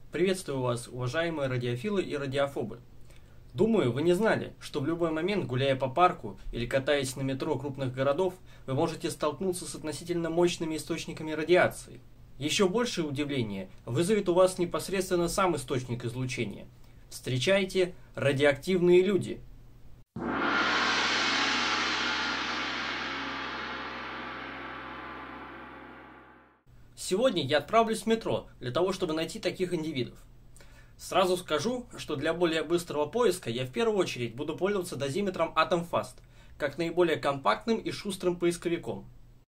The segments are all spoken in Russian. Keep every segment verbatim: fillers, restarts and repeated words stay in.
Приветствую вас, уважаемые радиофилы и радиофобы. Думаю, вы не знали, что в любой момент, гуляя по парку или катаясь на метро крупных городов, вы можете столкнуться с относительно мощными источниками радиации. Еще большее удивление вызовет у вас непосредственно сам источник излучения. Встречайте радиоактивные люди. Сегодня я отправлюсь в метро для того, чтобы найти таких индивидов. Сразу скажу, что для более быстрого поиска я в первую очередь буду пользоваться дозиметром AtomFast, как наиболее компактным и шустрым поисковиком.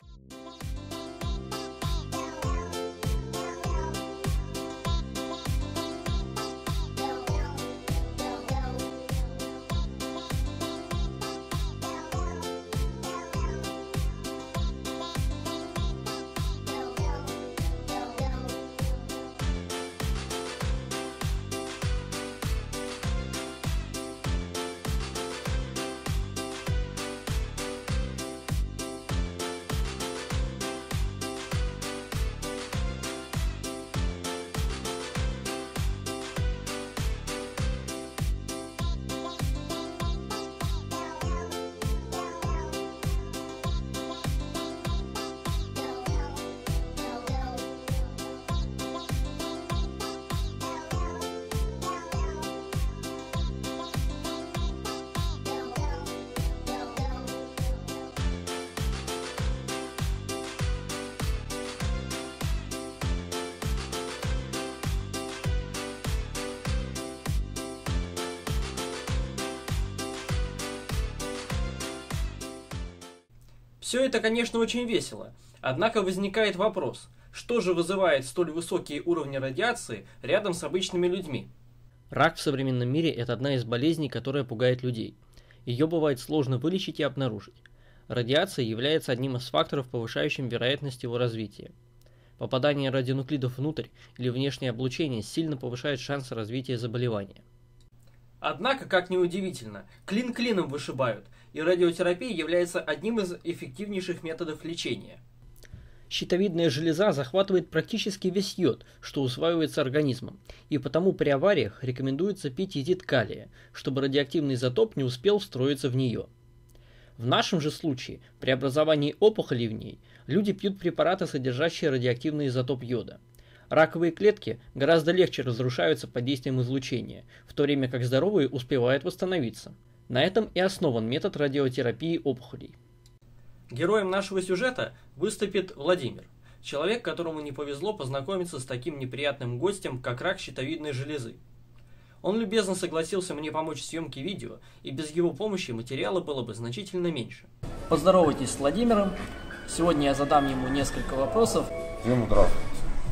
Все это, конечно, очень весело, однако возникает вопрос, что же вызывает столь высокие уровни радиации рядом с обычными людьми? Рак в современном мире – это одна из болезней, которая пугает людей. Ее бывает сложно вылечить и обнаружить. Радиация является одним из факторов, повышающим вероятность его развития. Попадание радионуклидов внутрь или внешнее облучение сильно повышает шансы развития заболевания. Однако, как ни удивительно, клин клином вышибают, и радиотерапия является одним из эффективнейших методов лечения. Щитовидная железа захватывает практически весь йод, что усваивается организмом, и потому при авариях рекомендуется пить йодид калия, чтобы радиоактивный изотоп не успел встроиться в нее. В нашем же случае, при образовании опухолей в ней, люди пьют препараты, содержащие радиоактивный изотоп йода. Раковые клетки гораздо легче разрушаются под действием излучения, в то время как здоровые успевают восстановиться. На этом и основан метод радиотерапии опухолей. Героем нашего сюжета выступит Владимир, человек, которому не повезло познакомиться с таким неприятным гостем, как рак щитовидной железы. Он любезно согласился мне помочь в съемке видео, и без его помощи материала было бы значительно меньше. Поздоровайтесь с Владимиром. Сегодня я задам ему несколько вопросов. Всем здравствуйте.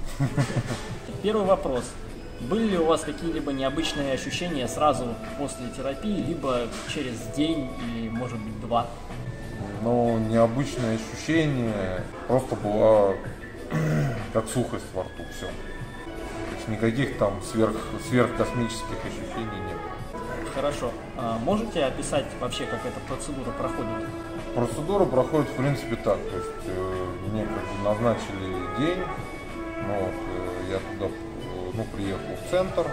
Первый вопрос. Были ли у вас какие-либо необычные ощущения сразу после терапии, либо через день или, может быть, два? Ну, необычное ощущение, просто была как сухость во рту, все. То есть никаких там сверх, сверхкосмических ощущений не было. Хорошо. А можете описать вообще, как эта процедура проходит? Процедура проходит, в принципе, так. То есть э, мне как бы назначили день, ну, вот, э, я туда ну, приехал в центр.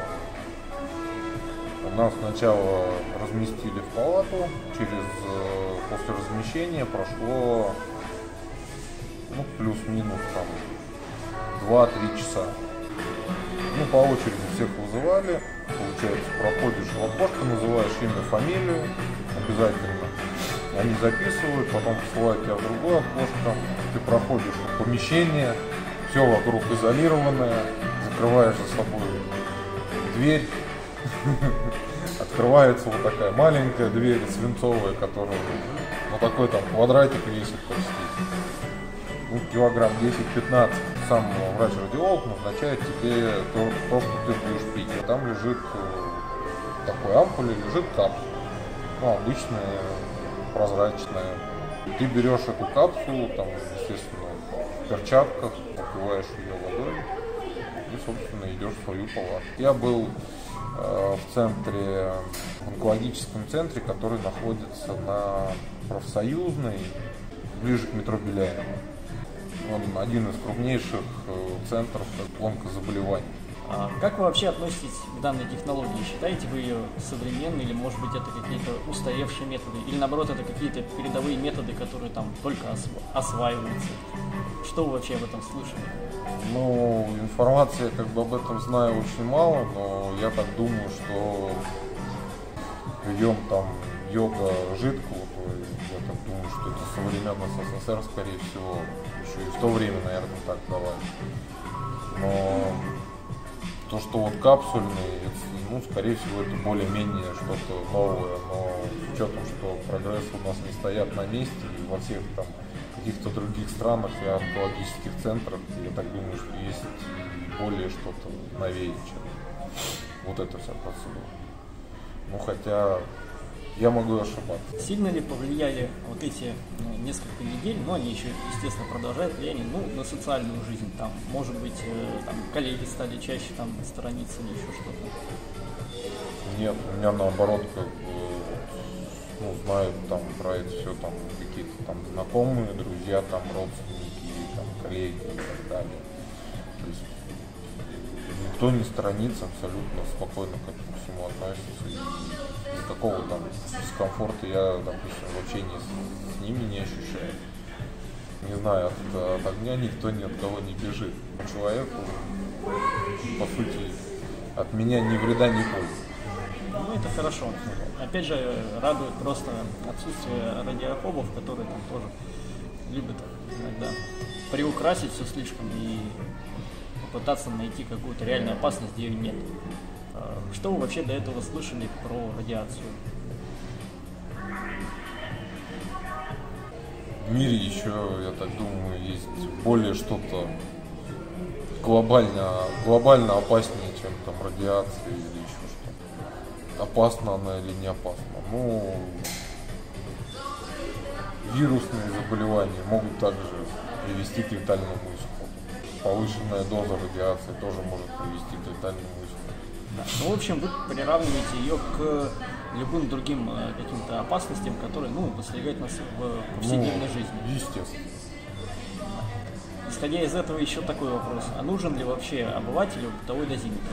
Нас сначала разместили в палату, через, после размещения прошло ну, плюс-минус там два-три часа. Ну, по очереди всех вызывали, получается, проходишь в окошко, называешь имя, фамилию, обязательно. Они записывают, потом посылают тебя в другое окошко, ты проходишь в помещение, все вокруг изолированное, закрываешь за собой дверь. Открывается вот такая маленькая дверь свинцовая, которая ну такой там квадратик весит почти ну, килограмм десять-пятнадцать. Сам врач-радиолог назначает тебе то, то, что ты будешь пить. А там лежит в такой ампуле лежит капсула, ну, обычная, прозрачная. Ты берешь эту капсулу, там, естественно, в перчатках, попиваешь ее водой и, собственно, идешь в свою палату. Я был в центре, в онкологическом центре, который находится на Профсоюзной, ближе к метро Беляева. Он один из крупнейших центров онкозаболеваний. А как вы вообще относитесь к данной технологии? Считаете вы ее современной или, может быть, это какие-то устаревшие методы? Или, наоборот, это какие-то передовые методы, которые там только осво- осваиваются? Что вы вообще об этом слышали? Ну, информации как бы об этом знаю очень мало, но я так думаю, что прием там йога жидкого, то я так думаю, что это современный СССР, скорее всего, еще и в то время, наверное, так давали. Но то, что вот капсульные, ну, скорее всего, это более-менее что-то новое, но с учетом, что прогресс у нас не стоят на месте, и во всех там каких-то других странах и онкологических центрах, я так думаю, что есть более что-то новее, чем вот эта вся процедура. Ну, хотя я могу ошибаться. Сильно ли повлияли вот эти ну, несколько недель, но они еще, естественно, продолжают влияние ну, на социальную жизнь? Там, может быть, э, там, коллеги стали чаще там, сторониться или еще что-то? Нет, у меня наоборот, как бы, ну, знают там про это все там какие-то там знакомые, друзья, там родственники, там коллеги и так далее. То есть никто не сторонится, абсолютно спокойно к этому всему относится. И никакого там дискомфорта я, допустим, в общении с, с ними не ощущаю. Не знаю, от, от огня никто ни от кого не бежит. Человеку, по сути, от меня ни вреда, ни пользы. Ну, это хорошо. Опять же, радует просто отсутствие радиофобов, которые там тоже любят иногда приукрасить все слишком и попытаться найти какую-то реальную опасность, где ее нет. Что вы вообще до этого слышали про радиацию? В мире еще, я так думаю, есть более что-то глобально, глобально опаснее, чем там радиация или еще что-то. Опасна она или не опасна? Ну, вирусные заболевания могут также привести к летальному исходу. Повышенная доза радиации тоже может привести к летальному исходу. Да. Ну, в общем, вы приравниваете ее к любым другим э, каким-то опасностям, которые, ну, подстерегают нас в повседневной ну, жизни. Естественно. Исходя из этого еще такой вопрос. А нужен ли вообще обывателю бытовой дозиметр?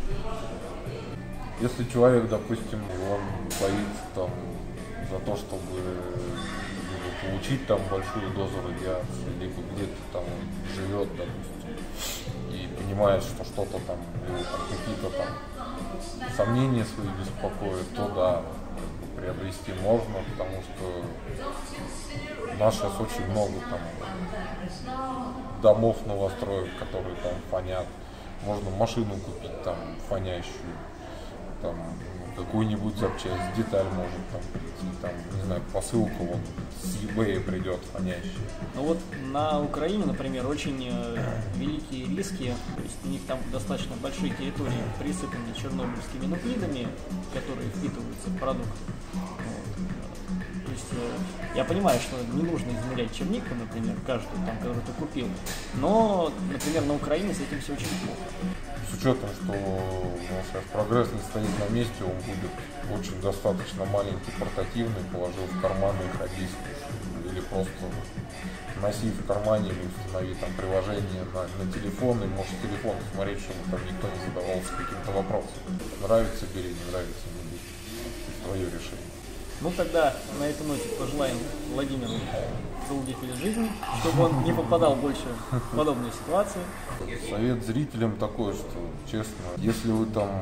Если человек, допустим, он боится там за то, чтобы либо получить там большую дозу радиации, либо где-то там живет, допустим, и понимает, что что-то там, его там какие-то там сомнения свои беспокоят, то да, приобрести можно, потому что у нас сейчас очень много там домов новостроек, которые там фонят. Можно машину купить там фонящую, там какую-нибудь запчасть, деталь может там прийти, там, не знаю, посылка вот с eBay придет фонящая. Ну вот на Украине, например, очень э, великие риски, то есть у них там достаточно большие территории присыпаны чернобыльскими нуклидами, которые впитываются в продукт. Вот. То есть э, я понимаю, что не нужно измерять чернику, например, каждую, там, которую ты купил, но, например, на Украине с этим все очень плохо. С учетом, что ну, сейчас прогресс не стоит на месте, он будет очень достаточно маленький, портативный, положил в карман и ходи, или просто носи в кармане или установи там приложение на, на телефон, и можешь телефон смотреть, чтобы там никто не задавался каким-то вопросом. Нравится — бери, не нравится — не бери. Твое решение. Ну тогда на этой ноте пожелаем Владимиру долгих лет жизни, чтобы он не попадал больше в подобные ситуации. Совет зрителям такой, что, честно, если вы там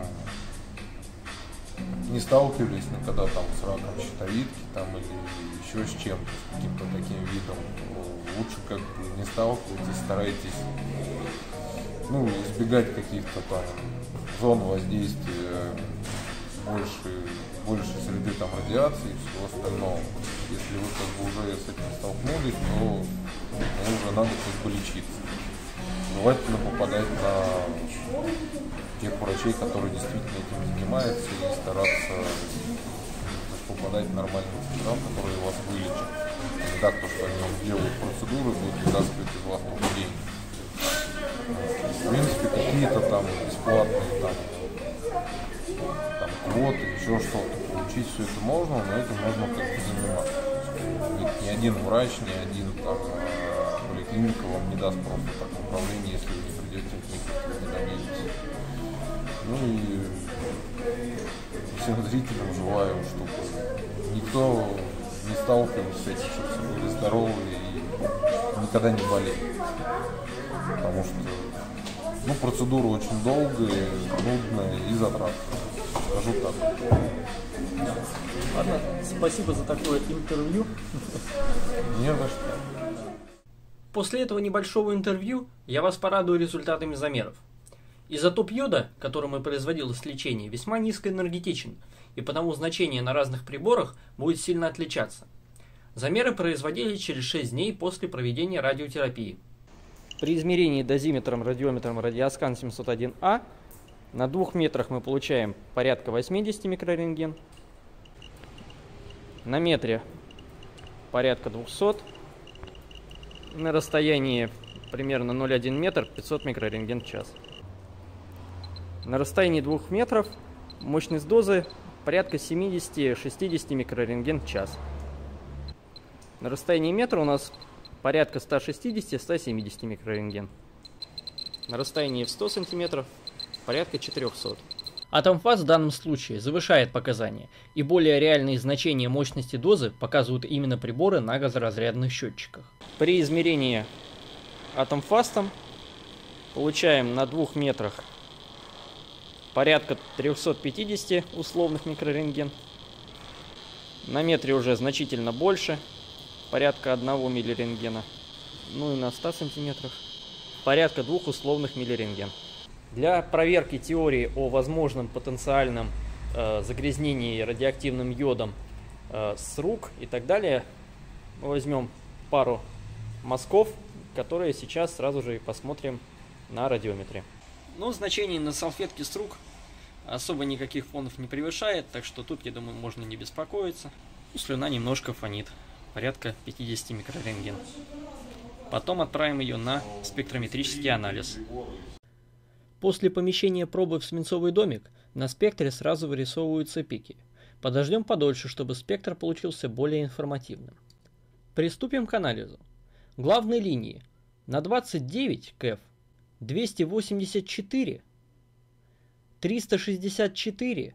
не сталкивались никогда там с раком щитовидки там, или еще с чем-то, с каким-то таким видом, то лучше как бы не сталкивайтесь, старайтесь ну, избегать каких-то там зон воздействия, больше, больше среды там радиации и всего остального. Если вы как бы уже с этим столкнулись, то ну, уже надо как бы лечиться. Желательно попадать на тех врачей, которые действительно этим занимаются, и стараться попадать в нормальных центров, которые вас вылечат. Не так, то, что они вам делают процедуры, будут вытаскивать из вас только деньги. В принципе, какие-то там бесплатные там, там квоты, еще что-то. Получить все это можно, но этим можно как бы заниматься. Ни, ни один врач, ни один там поликлиника вам не даст просто так направление, если вы не придете к ним, не доверитесь. Ну и всем зрителям желаю, чтобы никто не сталкивался с этим, чтобы все были здоровы и никогда не болели. Потому что ну, процедура очень долгая, нудная и затратная. Скажу так. Ладно, спасибо за такое интервью. Не за что. После этого небольшого интервью я вас порадую результатами замеров. Изотоп йода, которым и производилось лечение, весьма низкоэнергетичен, и потому значение на разных приборах будет сильно отличаться. Замеры производились через шесть дней после проведения радиотерапии. При измерении дозиметром, радиометром Радиоскан семьсот один А на двух метрах мы получаем порядка восемьдесят микрорентген, на метре порядка двухсот, на расстоянии примерно ноль целых одна десятая метр пятьсот микрорентген в час. На расстоянии двух метров мощность дозы порядка семьдесят-шестьдесят микрорентген в час. На расстоянии метра у нас порядка ста шестидесяти — ста семидесяти микрорентген. На расстоянии в сто сантиметров порядка четырехсот. Атомфаз в данном случае завышает показания, и более реальные значения мощности дозы показывают именно приборы на газоразрядных счетчиках. При измерении атомфастом получаем на двух метрах порядка трёхсот пятидесяти условных микрорентген. На метре уже значительно больше, порядка одного миллирентгена. Ну и на ста сантиметрах порядка двух условных миллирентген. Для проверки теории о возможном потенциальном э, загрязнении радиоактивным йодом э, с рук и так далее мы возьмем пару мазков, которые сейчас сразу же и посмотрим на радиометре. Ну, значение на салфетке с рук особо никаких фонов не превышает, так что тут, я думаю, можно не беспокоиться. Слюна немножко фонит, порядка пятидесяти микрорентген. Потом отправим ее на спектрометрический анализ. После помещения пробы в свинцовый домик на спектре сразу вырисовываются пики. Подождем подольше, чтобы спектр получился более информативным. Приступим к анализу. Главные линии на двадцать девять КЭФ, двести восемьдесят четыре, триста шестьдесят четыре,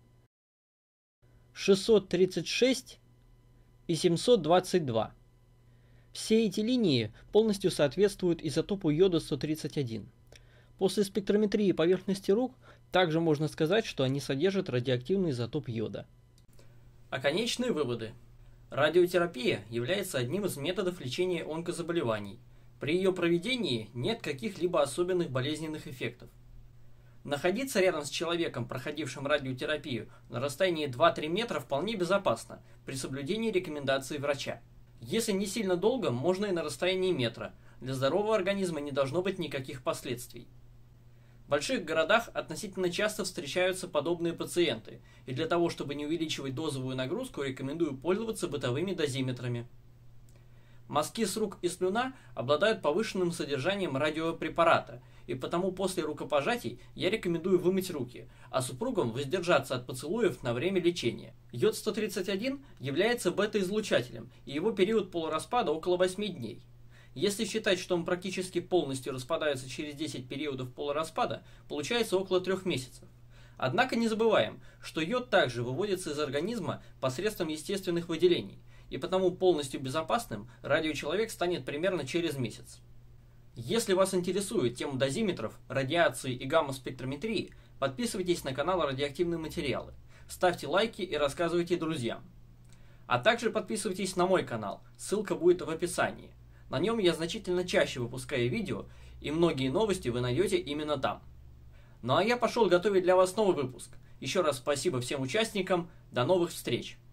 шестьсот тридцать шесть и семьсот двадцать два. Все эти линии полностью соответствуют изотопу йода сто тридцать один. После спектрометрии поверхности рук также можно сказать, что они содержат радиоактивный изотоп йода. А конечные выводы. Радиотерапия является одним из методов лечения онкозаболеваний. При ее проведении нет каких-либо особенных болезненных эффектов. Находиться рядом с человеком, проходившим радиотерапию, на расстоянии два-три метра вполне безопасно при соблюдении рекомендаций врача. Если не сильно долго, можно и на расстоянии метра. Для здорового организма не должно быть никаких последствий. В больших городах относительно часто встречаются подобные пациенты, и для того, чтобы не увеличивать дозовую нагрузку, рекомендую пользоваться бытовыми дозиметрами. Мазки с рук и слюна обладают повышенным содержанием радиопрепарата, и потому после рукопожатий я рекомендую вымыть руки, а супругам воздержаться от поцелуев на время лечения. Йод сто тридцать один является бета-излучателем, и его период полураспада около восьми дней. Если считать, что он практически полностью распадается через десять периодов полураспада, получается около трех месяцев. Однако не забываем, что йод также выводится из организма посредством естественных выделений, и потому полностью безопасным радиочеловек станет примерно через месяц. Если вас интересует тема дозиметров, радиации и гамма-спектрометрии, подписывайтесь на канал «Радиоактивные материалы», ставьте лайки и рассказывайте друзьям. А также подписывайтесь на мой канал, ссылка будет в описании. На нем я значительно чаще выпускаю видео, и многие новости вы найдете именно там. Ну а я пошел готовить для вас новый выпуск. Еще раз спасибо всем участникам, до новых встреч!